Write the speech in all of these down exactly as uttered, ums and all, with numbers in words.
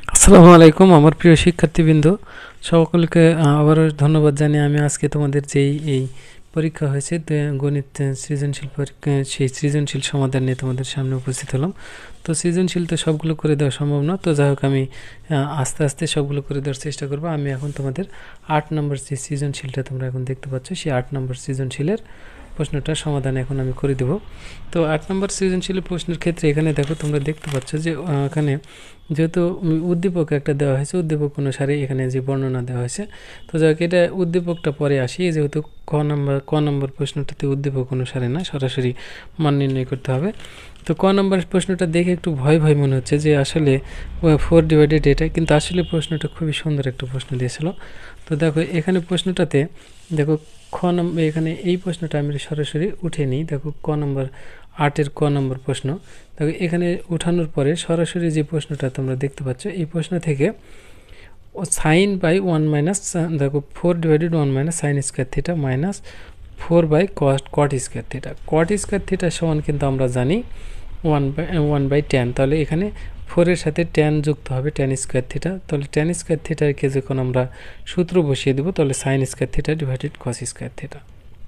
আসসালামু আলাইকুম আমার প্রিয় শিক্ষার্থীবৃন্দ, সকলকে আবারও ধন্যবাদ জানিয়ে আমি আজকে তোমাদের যেই এই পরীক্ষা হয়েছে গণিত সৃজনশীল পরীক্ষা সেই সৃজনশীল সমাধান নিয়ে তোমাদের সামনে উপস্থিত হলাম। তো সৃজনশীল তো সবগুলো করে দেওয়া সম্ভব না, তো যাই হোক আমি আস্তে আস্তে সবগুলো করে দেওয়ার চেষ্টা করবো। আমি এখন তোমাদের আট নম্বর যে সৃজনশীলটা তোমরা এখন দেখতে পাচ্ছ সেই আট নম্বর সৃজনশীলের প্রশ্নটা সমাধান এখন আমি করে দেব। তো আট নম্বর সৃজনশীল প্রশ্নের ক্ষেত্রে এখানে দেখো তোমরা দেখতে পাচ্ছ যে এখানে যেহেতু উদ্দীপক একটা দেওয়া হয়েছে, উদ্দীপক অনুসারে এখানে যে বর্ণনা দেওয়া হয়েছে, তো যাক এটা উদ্দীপকটা পরে আসি। যেহেতু ক নম্বর ক নম্বর প্রশ্নটাতে উদ্দীপক অনুসারে না, সরাসরি মান নির্ণয় করতে হবে। তো ক নম্বর প্রশ্নটা দেখে একটু ভয় ভয় মনে হচ্ছে যে আসলে ফোর ডিভাইডেড এটা, কিন্তু আসলে প্রশ্নটা খুবই সুন্দর একটা প্রশ্ন দিয়েছিল। তো দেখো এখানে প্রশ্নটাতে দেখো খ নম্বর, এখানে এই প্রশ্নটা আমি সরাসরি উঠে নিই। দেখো ক নম্বর আটের ক নম্বর প্রশ্ন, দেখো এখানে উঠানোর পরে সরাসরি যে প্রশ্নটা তোমরা দেখতে পাচ্ছ এই প্রশ্ন থেকে সাইন বাই ওয়ান মাইনাস দেখো four divided one minus sine square theta minus four by cot cot square theta. Cot square theta সমান কিন্তু আমরা জানি one by one by ten, তাহলে এখানে ফোরের সাথে টেন যুক্ত হবে টেন স্কোয়ার থিটা, তাহলে টেন স্কোয়ার থিটাকে যখন আমরা সূত্র বসিয়ে দেবো তাহলে sine square theta divided cos square theta.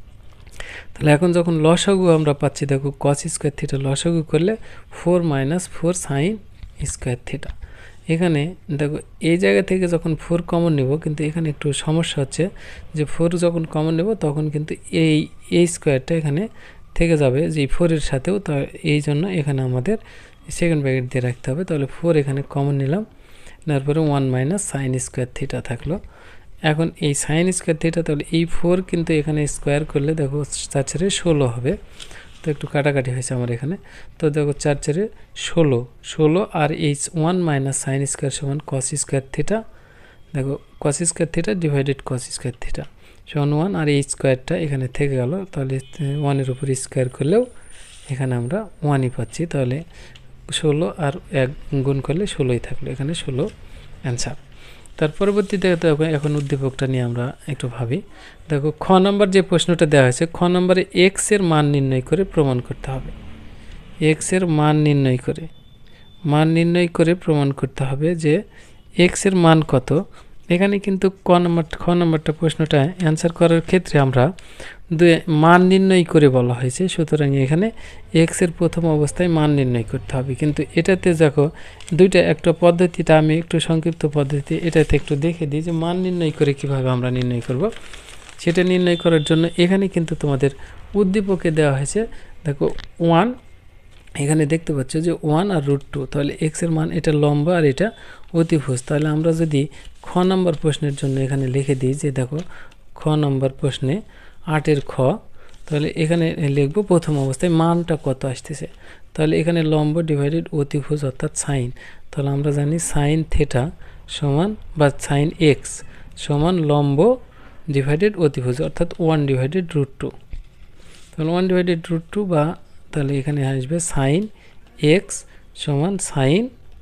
তাহলে এখন যখন লসাগু আমরা পাচ্ছি, দেখো কস স্কোয়ার থিটা লসাগু করলে four minus four sine square theta. এখানে দেখো এই জায়গা থেকে যখন ফোর কমন নেব, কিন্তু এখানে একটু সমস্যা হচ্ছে যে ফোর যখন কমন নেব তখন কিন্তু এই এই স্কোয়ারটা এখানে থেকে যাবে যে ফোরের সাথেও, তো এই জন্য এখানে আমাদের সেকেন্ড ব্র্যাকেট দিয়ে রাখতে হবে। তাহলে ফোর এখানে কমন নিলাম, নেওয়ার পরে one minus sine square theta থাকলো। এখন এই সাইন স্কোয়ার থিটা, তাহলে এই ফোর কিন্তু এখানে স্কোয়ার করলে দেখো চার চারে ষোলো হবে, তো একটু কাটাকাটি হয়েছে আমার এখানে। তো দেখো চার চারে ষোলো ষোলো আর এই ওয়ান মাইনাস সাইন স্কোয়ার সমান কস স্কোয়ার থিটা। দেখো cos square theta divided cos square theta সমান ওয়ান, আর এই স্কোয়ারটা এখানে থেকে গেল, তাহলে ওয়ানের উপর স্কোয়ার করলেও এখানে আমরা ওয়ানই পাচ্ছি। তাহলে ষোলো আর এক গুণ করলে ষোলোই থাকলো, এখানে ষোলো অ্যান্সার। তার পরবর্তীতে দেখো এখন উদ্দীপকটা নিয়ে আমরা একটু ভাবি। দেখো খ নম্বর যে প্রশ্নটা দেওয়া হয়েছে, খ নম্বরে এক্স এর মান নির্ণয় করে প্রমাণ করতে হবে। এক্স এর মান নির্ণয় করে মান নির্ণয় করে প্রমাণ করতে হবে যে এক্স এর মান কত। এখানে কিন্তু ক নম্বর খ নম্বরটা প্রশ্নটা অ্যান্সার করার ক্ষেত্রে আমরা দুই মান নির্ণয় করে বলা হয়েছে, সুতরাং এখানে এক্স এর প্রথম অবস্থায় মান নির্ণয় করতে হবে। কিন্তু এটাতে দেখো দুইটা একটা পদ্ধতিটা আমি একটু সংক্ষিপ্ত পদ্ধতি এটাতে একটু দেখে দিই যে মান নির্ণয় করে কিভাবে আমরা নির্ণয় করব। সেটা নির্ণয় করার জন্য এখানে কিন্তু তোমাদের উদ্দীপকে দেওয়া হয়েছে দেখো ওয়ান, এখানে দেখতে পাচ্ছ যে ওয়ান আর রুট টু, তাহলে এক্স এর মান এটা লম্বা আর এটা অতিভুজ। তাহলে আমরা যদি খ নম্বর প্রশ্নের জন্য এখানে লিখে দিই যে দেখো খ নম্বর প্রশ্নে আটের খ, তাহলে এখানে লিখবো প্রথম অবস্থায় মানটা কত আসতেছে। তাহলে এখানে লম্ব ডিভাইডেড অতিভুজ অর্থাৎ সাইন, তাহলে আমরা জানি সাইন থিটা সমান বা সাইন এক্স সমান লম্ব ডিভাইডেড অতিভুজ অর্থাৎ ওয়ান ডিভাইডেড রুট টু। তাহলে ওয়ান ডিভাইডেড রুট টু বা তাহলে এখানে আসবে সাইন এক্স সমান সাইন,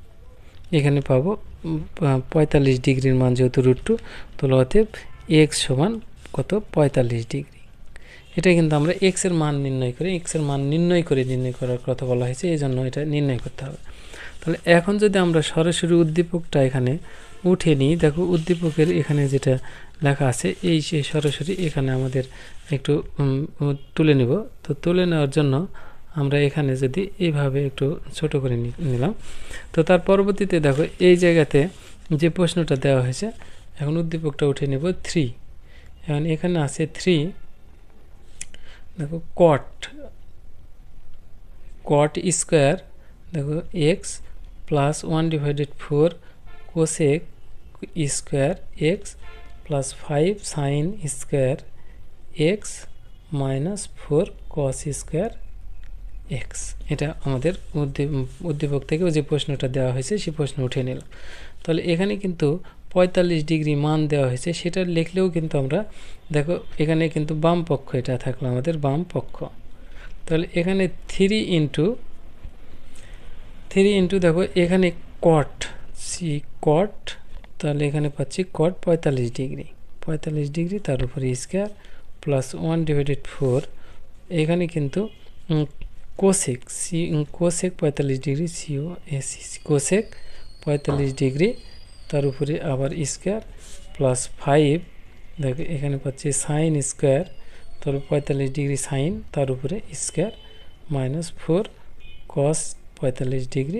এখানে পাবো পঁয়তাল্লিশ ডিগ্রির মান যেহেতু রুট টু, তাহলে অতএব এক্স সমান কত পঁয়তাল্লিশ ডিগ্রি। এটা কিন্তু আমরা এক্স এর মান নির্ণয় করে এক্স এর মান নির্ণয় করে নির্ণয় করার কথা বলা হয়েছে, এই জন্য এটা নির্ণয় করতে হবে। তাহলে এখন যদি আমরা সরাসরি উদ্দীপকটা এখানে উঠে নিই, দেখো উদ্দীপকের এখানে যেটা লেখা আছে এই সে সরাসরি এখানে আমাদের একটু তুলে নিব। তো তুলে নেওয়ার জন্য আমরা এখানে যদি এইভাবে একটু ছোট করে নিলাম, তো তার পরবর্তীতে দেখো এই জায়গাতে যে প্রশ্নটা দেওয়া হয়েছে, এখন উদ্দীপকটা উঠে নেব থ্রি। এখন এখানে আছে থ্রি, দেখো কট কট স্কোয়ার দেখো x plus one divided four cosec square x plus five sine square x minus four cos square x. এটা আমাদের উদ্দীপক থেকে যে প্রশ্নটা দেওয়া হয়েছে সেই প্রশ্ন উঠে নিলাম। তাহলে এখানে কিন্তু পঁয়তাল্লিশ ডিগ্রি মান দেওয়া হয়েছে, সেটা লিখলেও কিন্তু আমরা দেখো এখানে কিন্তু বাম পক্ষ এটা থাকলো আমাদের বাম পক্ষ। তাহলে এখানে থ্রি ইন্টু থ্রি ইন্টু দেখো এখানে কট সি কট, তাহলে এখানে পাচ্ছি কট পঁয়তাল্লিশ ডিগ্রি পঁয়তাল্লিশ ডিগ্রি তার উপরে square plus one divided four, এখানে কিন্তু কোসেক সি কোসেক পঁয়তাল্লিশ ডিগ্রি সিও এসি কোসেক পঁয়তাল্লিশ ডিগ্রি তার উপরে আবার স্কোয়ার প্লাস ফাইভ দেখো এখানে পাচ্ছি সাইন স্কোয়ার তার পঁয়তাল্লিশ ডিগ্রি সাইন তার উপরে স্কোয়ার মাইনাস ফোর কস পঁয়তাল্লিশ ডিগ্রি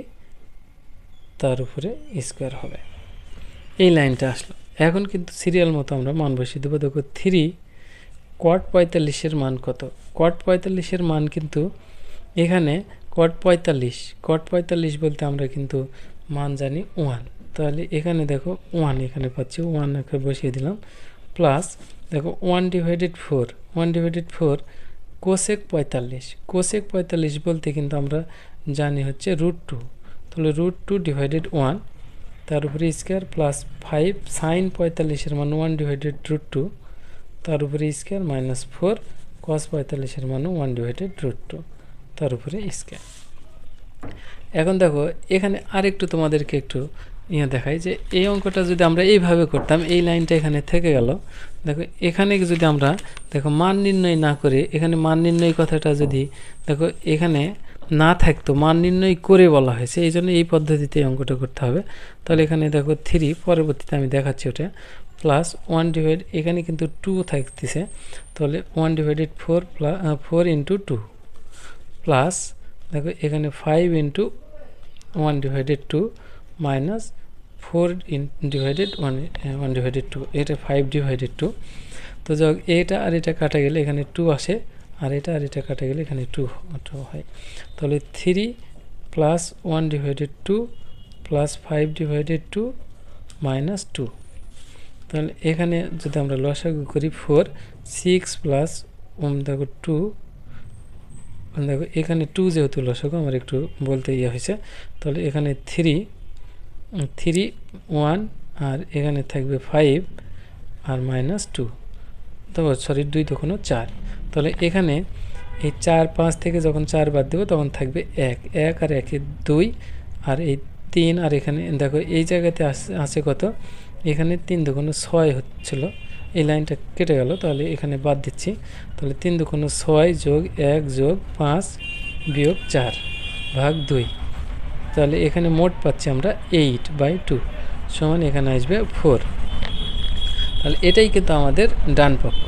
তার উপরে স্কোয়ার হবে। এই লাইনটা আসলো। এখন কিন্তু সিরিয়াল মতো আমরা মান বসিয়ে দেবো। দেখো থ্রি কট পঁয়তাল্লিশের মান কত? কট পঁয়তাল্লিশের মান কিন্তু এখানে কট পঁয়তাল্লিশ কট পঁয়তাল্লিশ বলতে আমরা কিন্তু মান জানি ওয়ান, তাহলে এখানে দেখো ওয়ান এখানে পাচ্ছি, ওয়ান এখানে বসিয়ে দিলাম প্লাস দেখো one divided four one divided four cosec পঁয়তাল্লিশ কোসেক পঁয়তাল্লিশ বলতে কিন্তু আমরা জানি হচ্ছে রুট টু, তাহলে রুট টু ডিভাইডেড ওয়ান তার উপরে স্কোয়ার প্লাস ফাইভ সাইন পঁয়তাল্লিশের মান ওয়ান ডিভাইডেড রুট টু তার উপরে স্কোয়ার মাইনাস ফোর কস পঁয়তাল্লিশের মান ওয়ান ডিভাইডেড রুট টু তার উপরে স্কোয়ার। এখন দেখো এখানে আরেকটু তোমাদেরকে একটু ইয়ে দেখাই যে এই অঙ্কটা যদি আমরা এইভাবে করতাম, এই লাইনটা এখানে থেকে গেল, দেখো এখানে যদি আমরা দেখো মান নির্ণয় না করে এখানে মান নির্ণয় কথাটা যদি দেখো এখানে না থাকতো, মান নির্ণয় করে বলা হয়েছে, এই জন্য এই পদ্ধতিতে এই অঙ্কটা করতে হবে। তাহলে এখানে দেখো থ্রি পরবর্তীতে আমি দেখাচ্ছি ওটা প্লাস ওয়ান ডিভাইড এখানে কিন্তু টু থাকতেছে, তাহলে one divided four plus four into two plus দেখো এখানে five into one divided two minus four in divided one one divided two, এটা ফাইভ ডিভাইডেড টু। তো যাক এটা আর এটা কাটা গেলে এখানে টু আসে, আর এটা আর এটা কাটা গেলে এখানে টু টু হয়, তাহলে three plus one divided two plus five divided two minus two. তাহলে এখানে যদি আমরা লসাগু করি ফোর সিক্স প্লাস দেখো টু, দেখো এখানে টু যেহেতু লসাগু আমার একটু বলতে ইয়ে হয়েছে, তাহলে এখানে থ্রি থ্রি ওয়ান আর এখানে থাকবে ফাইভ আর মাইনাস টু, তো সরি দুই তখন চার, তাহলে এখানে এই চার পাঁচ থেকে যখন চার বাদ দেবো তখন থাকবে এক, এক আর একে দুই আর এই তিন, আর এখানে দেখো এই জায়গাতে আছে কত, এখানে তিন দুগুণ ছয় হচ্ছিল, এই লাইনটা কেটে গেল, তাহলে এখানে বাদ দিচ্ছি, তাহলে তিন দুগুণ ছয় যোগ এক যোগ পাঁচ বিয়োগ চার ভাগ দুই, তাহলে এখানে মোট পাচ্ছি আমরা এইট বাই টু সমান এখানে আসবে ফোর। তাহলে এটাই কিন্তু আমাদের ডান পক্ষ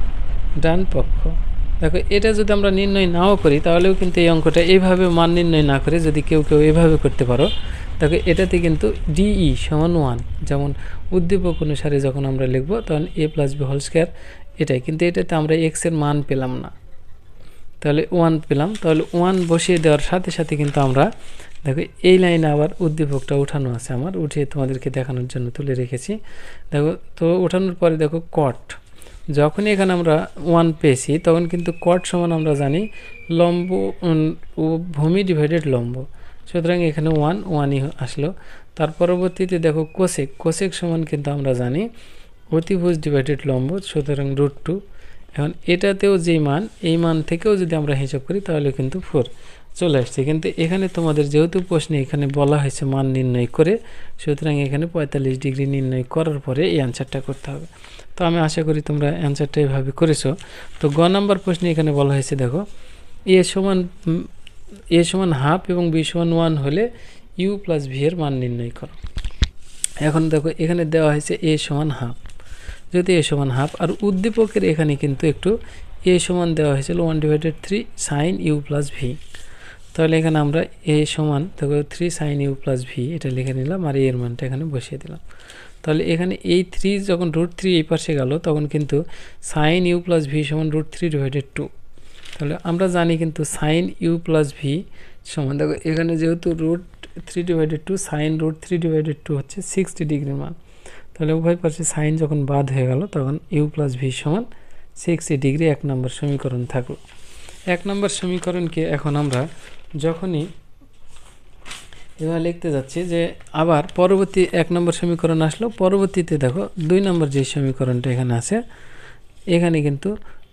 ডান পক্ষ দেখো এটা যদি আমরা নির্ণয় নাও করি তাহলেও কিন্তু এই অঙ্কটা এইভাবে মান নির্ণয় না করে যদি কেউ কেউ এভাবে করতে পারো, দেখো এটাতে কিন্তু ডিই সমান ওয়ান, যেমন উদ্দীপক অনুসারে যখন আমরা লিখবো তখন A plus B whole square এটাই, কিন্তু এটাতে আমরা এক্সের মান পেলাম না, তাহলে ওয়ান পেলাম, তাহলে ওয়ান বসিয়ে দেওয়ার সাথে সাথে কিন্তু আমরা দেখো এই লাইনে আবার উদ্দীপকটা উঠানো আছে, আমার উঠিয়ে তোমাদেরকে দেখানোর জন্য তুলে রেখেছি। দেখো তো ওঠানোর পরে দেখো কট, যখন এখানে আমরা ওয়ান পেয়েছি তখন কিন্তু কট সমান আমরা জানি লম্ব ও ভূমি ডিভাইডেড লম্ব, সুতরাং এখানে ওয়ান ওয়ানই আসলো। তার পরবর্তীতে দেখো কোসেক কোসেক সমান কিন্তু আমরা জানি অতিভুজ ডিভাইডেড লম্ব, সুতরাং রুট টু। এখন এটাতেও যেই মান এই মান থেকেও যদি আমরা হিসাব করি তাহলে কিন্তু ফোর চলে আসছে, কিন্তু এখানে তোমাদের যেহেতু প্রশ্নে এখানে বলা হয়েছে মান নির্ণয় করে, সুতরাং এখানে পঁয়তাল্লিশ ডিগ্রি নির্ণয় করার পরে এই অ্যান্সারটা করতে হবে। তো আমি আশা করি তোমরা অ্যান্সারটা এভাবে করেছো। তো গ নাম্বার প্রশ্নে এখানে বলা হয়েছে দেখো এ সমান এ সমান হাফ এবং বি সমান ওয়ান হলে ইউ প্লাস ভি এর মান নির্ণয় করো। এখন দেখো এখানে দেওয়া হয়েছে এ সমান হাফ, যদি এ সমান হাফ, আর উদ্দীপকের এখানে কিন্তু একটু এ সমান দেওয়া হয়েছিল one divided three sine U plus V, তাহলে এখানে আমরা এ সমান দেখো three sine U plus V এটা লিখে নিলাম আর এর মানটা এখানে বসিয়ে দিলাম। তাহলে এখানে এই থ্রি যখন রুট থ্রি এই পাশে গেল তখন কিন্তু সাইন ইউ প্লাস ভি সমান রুট থ্রি ডিভাইডেড টু, তাহলে আমরা জানি কিন্তু সাইন ইউ প্লাস ভি সমান দেখো এখানে যেহেতু root three divided two sine root three divided two হচ্ছে সিক্সটি ডিগ্রির মান, তাহলে উভয় পাশে সাইন যখন বাদ হয়ে গেল তখন ইউ প্লাস ভি সমান সিক্সটি ডিগ্রি এক নম্বর সমীকরণ থাকলো। এক নম্বর সমীকরণকে এখন আমরা যখনই এবার লিখতে যাচ্ছি যে আবার পরবর্তী এক নম্বর সমীকরণ আসলো, পরবর্তীতে দেখো দুই নম্বর যে সমীকরণটা এখানে আছে এখানে কিন্তু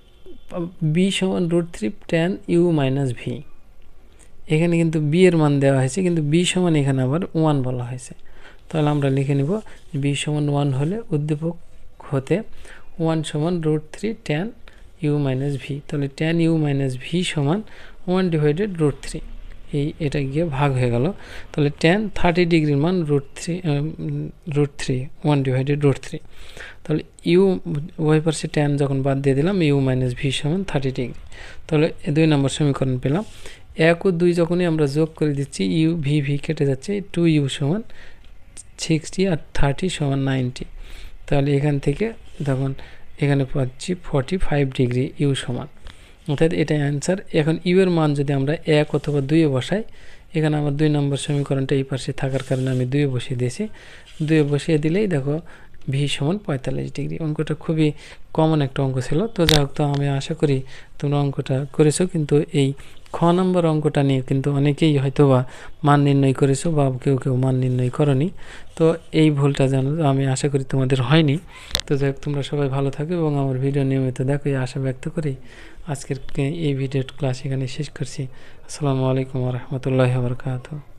বি সমান root three tan U minus V, এখানে কিন্তু বি এর মান দেওয়া হয়েছে কিন্তু বি সমান এখানে আবার ওয়ান বলা হয়েছে, তাহলে আমরা লিখে নিব বি সমান ওয়ান হলে উদ্দীপক হতে ওয়ান সমান root three tan U minus V, তাহলে ট্যান ইউ মাইনাস ভি সমান ওয়ান ডিভাইডেড রুট থ্রি, এই এটা গিয়ে ভাগ হয়ে গেল। তাহলে টেন থার্টি ডিগ্রির মান root three root three one divided root three. তাহলে ইউ ওয়াই পাশে টেন যখন বাদ দিয়ে দিলাম, ইউ মাইনাস ভি সমান থার্টি ডিগ্রি। তাহলে দুই নম্বর সমীকরণ পেলাম। এক ও দুই যখনই আমরা যোগ করে দিচ্ছি, ইউ ভি ভি কেটে যাচ্ছে, টু ইউ সমান সিক্সটি আর থার্টি সমান নাইনটি। তাহলে এখান থেকে তখন এখানে পাচ্ছি ফর্টি ফাইভ ডিগ্রি ইউ সমান, অর্থাৎ এটাই অ্যান্সার। এখন ইউ এর মান যদি আমরা এক অথবা দুইয়ে বসাই, এখানে আমার দুই নম্বর সমীকরণটা এই পাশে থাকার কারণে আমি দুইয়ে বসিয়ে দিয়েছি। দুইয়ে বসিয়ে দিলেই দেখো ভি সমান পঁয়তাল্লিশ ডিগ্রি। অঙ্কটা খুবই কমন একটা অঙ্ক ছিল। তো যাই হোক, তো আমি আশা করি তোমরা অঙ্কটা করেছো, কিন্তু এই খ নম্বর অঙ্কটা নিয়ে কিন্তু অনেকেই হয়তো বা মান নির্ণয় করেছো বা কেউ কেউ মান নির্ণয় করনি। তো এই ভুলটা জানো, আমি আশা করি তোমাদের হয়নি। তো যাই হোক, তোমরা সবাই ভালো থাকো এবং আমার ভিডিও নিয়মিত দেখো, এই আশা ব্যক্ত করি আজকের এই ভিডিওর ক্লাস এখানে শেষ করছি। আসসালামু আলাইকুম ওয়া রাহমাতুল্লাহি ওয়া বারাকাতুহু।